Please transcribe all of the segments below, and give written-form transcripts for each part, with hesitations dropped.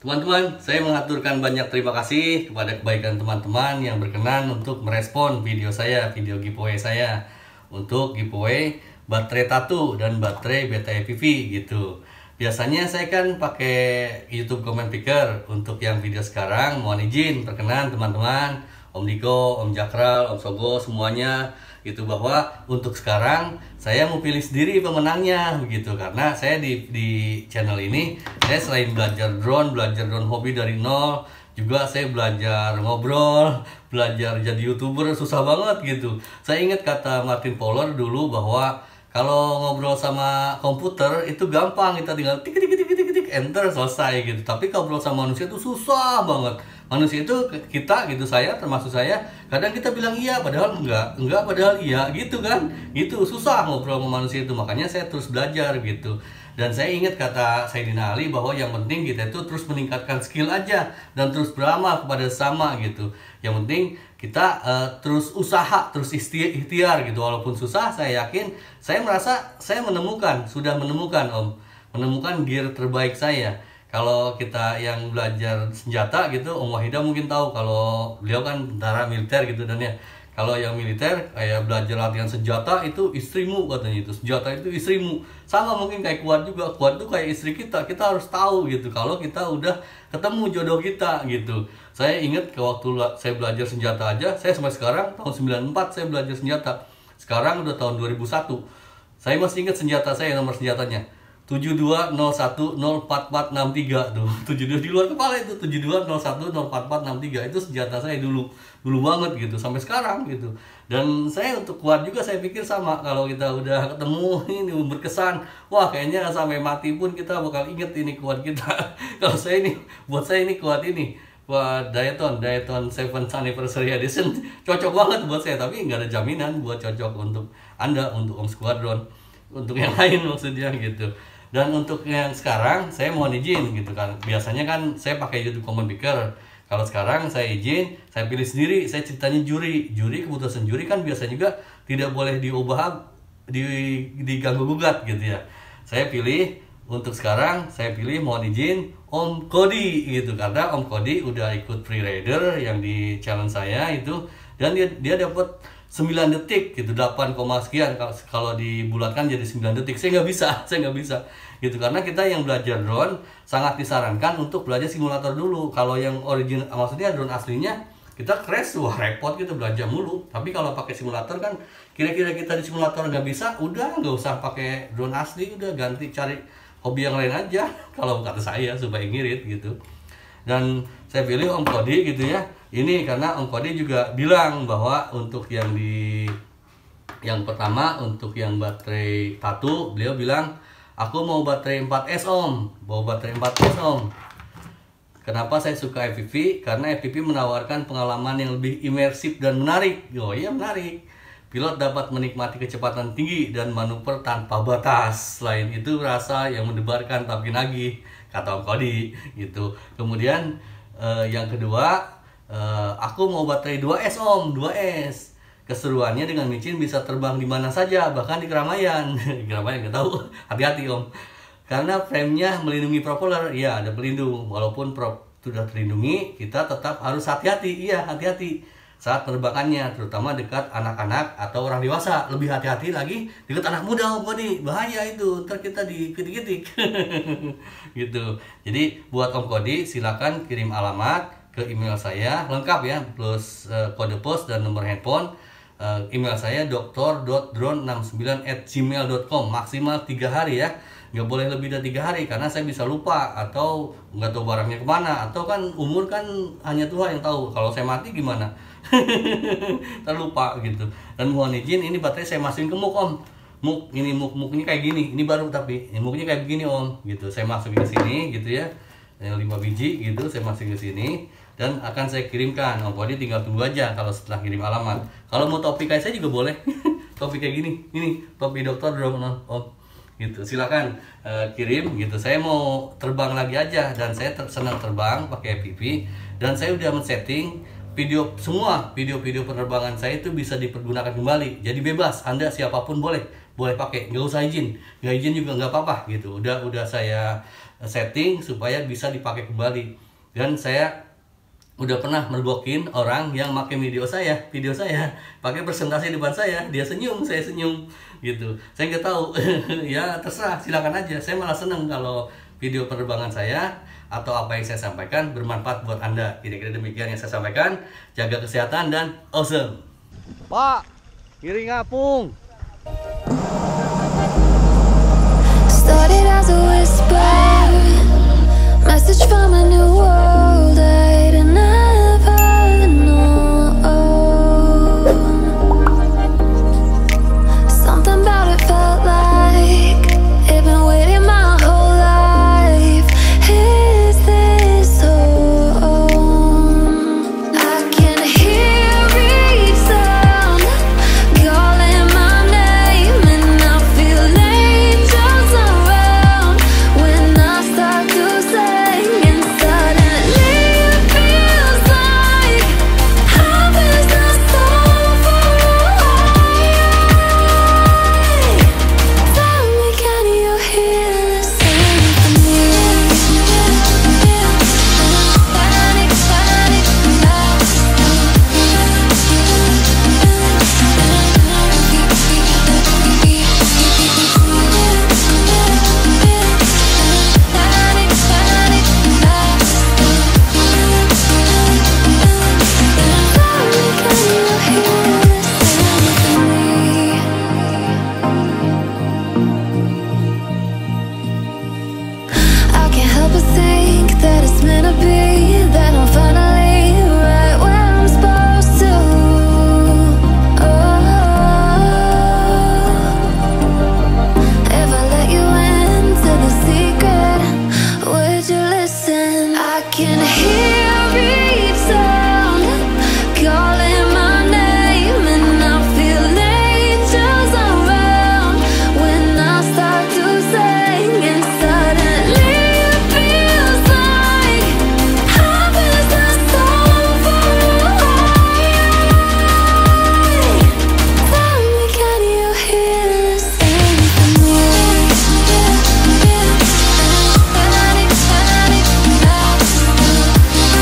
Teman-teman, saya mengaturkan banyak terima kasih kepada kebaikan teman-teman yang berkenan untuk merespon video saya, video giveaway saya untuk giveaway baterai Tatu dan baterai Beta EPV gitu. Biasanya saya kan pakai YouTube Comment Picker. Untuk yang video sekarang mohon izin perkenan teman-teman, Om Diko, Om Jakral, Om Sogo semuanya gitu, bahwa untuk sekarang saya mau pilih sendiri pemenangnya begitu, karena saya di channel ini saya selain belajar drone hobi dari nol, juga saya belajar ngobrol, belajar jadi YouTuber susah banget gitu. Saya ingat kata Martin Fowler dulu bahwa kalau ngobrol sama komputer itu gampang, kita tinggal tik tik tik tik tik enter selesai gitu. Tapi kalau ngobrol sama manusia itu susah banget. Manusia itu kita gitu, saya termasuk saya, kadang kita bilang iya padahal enggak padahal iya gitu kan. Gitu susah ngobrol sama manusia itu. Makanya saya terus belajar gitu. Dan saya ingat kata Sayyidina Ali bahwa yang penting kita itu terus meningkatkan skill aja dan terus beramal kepada sesama gitu. Yang penting kita terus usaha, terus ikhtiar gitu. Walaupun susah, saya yakin, saya merasa saya sudah menemukan Om, menemukan gear terbaik saya. Kalau kita yang belajar senjata gitu, Om Wahida mungkin tahu, kalau beliau kan tentara militer gitu, dan ya kalau yang militer kayak belajar latihan senjata itu istrimu katanya, itu senjata itu istrimu. Sama mungkin kayak kuat juga, kuat itu kayak istri kita harus tahu gitu kalau kita udah ketemu jodoh kita gitu. Saya ingat ke waktu saya belajar senjata aja, saya sampai sekarang tahun 94 saya belajar senjata. Sekarang udah tahun 2001. Saya masih ingat senjata saya, nomor senjatanya 7201044463 tuh. 72 di luar kepala itu, 7201044463 itu senjata saya dulu banget gitu, sampai sekarang gitu. Dan saya untuk kuat juga saya pikir sama, kalau kita udah ketemu ini berkesan, wah kayaknya sampai mati pun kita bakal inget ini kuat kita. Kalau saya ini, buat saya ini kuat ini, wah Dayton 7th Anniversary Edition cocok banget buat saya, tapi nggak ada jaminan buat cocok untuk Anda, untuk Om Squadron, untuk yang lain maksudnya gitu. Dan untuk yang sekarang saya mohon izin gitu kan. Biasanya kan saya pakai YouTube Comment Picker. Kalau sekarang saya izin, saya pilih sendiri, saya ceritanya juri. Keputusan juri kan biasa juga tidak boleh diubah, diganggu gugat gitu ya. Saya pilih untuk sekarang, saya pilih mohon izin Om Kodi gitu, karena Om Kodi udah ikut free rider yang di challenge saya itu, dan dia dapat 9 detik gitu, 8, sekian. Kalau dibulatkan jadi 9 detik, saya nggak bisa gitu, karena kita yang belajar drone sangat disarankan untuk belajar simulator dulu. Kalau yang original, maksudnya drone aslinya, kita crash, wah repot gitu, belajar mulu. Tapi kalau pakai simulator kan, kira-kira kita di simulator nggak bisa, udah nggak usah pakai drone asli, udah ganti cari hobi yang lain aja. Kalau kata saya supaya ngirit gitu. Dan saya pilih Om Kodi gitu ya. Ini karena Om Kodi juga bilang bahwa untuk yang pertama, untuk yang baterai Tatu, beliau bilang aku mau baterai 4S Om, Kenapa saya suka EPV? Karena EPV menawarkan pengalaman yang lebih imersif dan menarik. Oh iya, menarik. Pilot dapat menikmati kecepatan tinggi dan manuver tanpa batas. Selain itu rasa yang mendebarkan tapi nagih, kata Om Kodi gitu. Kemudian yang kedua, aku mau baterai 2S Om, 2S. Keseruannya dengan micin bisa terbang di mana saja, bahkan di keramaian. Di keramaian nggak tahu, hati-hati Om. Karena frame-nya melindungi propeller, ya ada pelindung. Walaupun sudah terlindungi, kita tetap harus hati-hati. Iya, hati-hati saat penerbangannya, terutama dekat anak-anak atau orang dewasa. Lebih hati-hati lagi dekat anak muda Om Kodi, bahaya itu, ntar kita diketik-ketik. Gitu. Jadi buat Om Kodi silakan kirim alamat ke email saya lengkap ya, plus kode pos dan nomor handphone. Email saya doktor.drone69@gmail.com. maksimal 3 hari ya, nggak boleh lebih dari 3 hari, karena saya bisa lupa atau nggak tahu barangnya kemana, atau kan umur kan hanya Tuhan yang tahu, kalau saya mati gimana. Terlupa gitu. Dan mohon izin, ini baterai saya masukin ke muk Om. Muknya kayak gini, ini baru, tapi muknya kayak begini Om gitu. Saya masukin ke sini gitu ya, 5 biji gitu saya masukin ke sini dan akan saya kirimkan. Om Kodi tinggal tunggu aja kalau setelah kirim alamat. Kalau mau topi kayak saya juga boleh. Topi kayak gini, ini topi dokter drone Om gitu, silakan kirim gitu. Saya mau terbang lagi aja, dan saya senang terbang pakai FPV, dan saya udah men-setting semua video penerbangan saya itu bisa dipergunakan kembali. Jadi bebas, Anda siapapun boleh pakai, nggak usah izin, nggak izin juga nggak apa-apa gitu. Udah saya setting supaya bisa dipakai kembali. Dan saya udah pernah mergokin orang yang pakai video saya pakai presentasi depan saya, dia senyum, saya senyum gitu. Saya nggak tahu ya terserah, silakan aja. Saya malah seneng kalau video penerbangan saya atau apa yang saya sampaikan bermanfaat buat Anda. Kira-kira demikian yang saya sampaikan. Jaga kesehatan dan awesome. Pak, kiri ngapung. Started as a whisper, message from a new world I'd never known. Something about it felt like it'd been waiting my whole life. Is this home? I can hear each sound calling my name, and I feel angels around when I start to sing, and suddenly it feels like heaven's not so far away. Tell me, can you hear the symphony? Panic, panic, I can't help but think that it's meant to be, that I'm finally right where I'm supposed to. If I let you into the secret, would you listen? I can hear each sound calling my name, and I feel angels around when I start to sing, and suddenly it feels like heaven's not so far away. Tell me, can you hear the symphony? Panic, panic,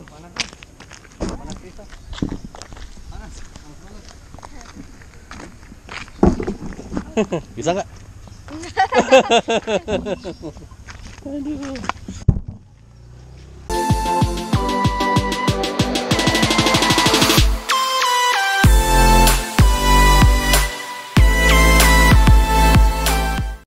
panas kan? Panas kita. Panas banget. Bisa nggak? Aduh.